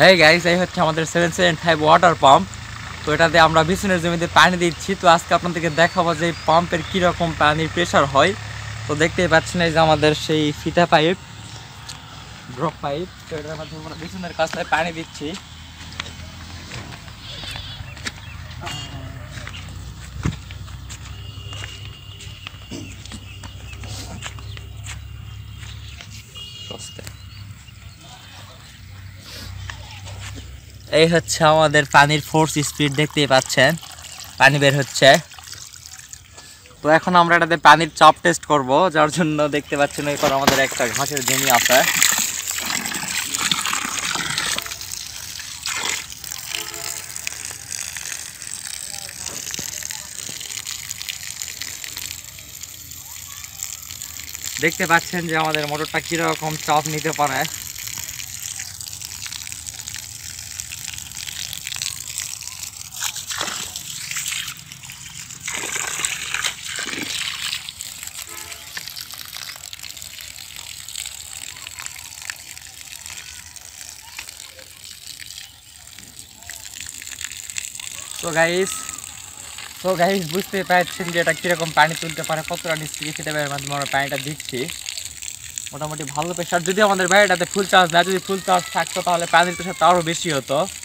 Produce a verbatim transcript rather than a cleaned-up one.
এই গাইস, এই হচ্ছে আমাদের seven seven five water pump. তো এটাতে আমরা বিছুনের জমিতে পানি দিচ্ছি। তো আজকে আপনাদেরকে দেখাবো যে এই পাম্পের কীরকম পানির প্রেশার হয়। তো দেখতেই পাচ্ছেন এই যে আমাদের সেই ফিতা পাইপ, ড্রপ পাইপ। তো এটার মাধ্যমে আমরা বিছুনের কাছটায় পানি দিচ্ছি। এই হচ্ছে আমাদের পানির ফোর্স স্পিড, দেখতেই পাচ্ছেন পানি বের হচ্ছে। তো এখন আমরা এটাতে পানির চাপ টেস্ট করব, যার জন্য দেখতে পাচ্ছেন এরপর আমাদের একটা ঘাসের জমি আছে। দেখতে পাচ্ছেন যে আমাদের মোটরটা কিরকম চাপ নিতে পারে। তো গাইস তো গাইস বুঝতে পারছেন যে এটা কিরকম পানি তুলতে পারে, কতটা নিচ থেকে খেতে পারে মাধ্যমে আমরা পানিটা দিচ্ছি। মোটামুটি ভালো প্রেশার। যদি আমাদের বাড়িটাতে ফুল চার্জ না, যদি ফুল চার্জ থাকতো তাহলে পানির প্রেশারটা আরও বেশি হতো।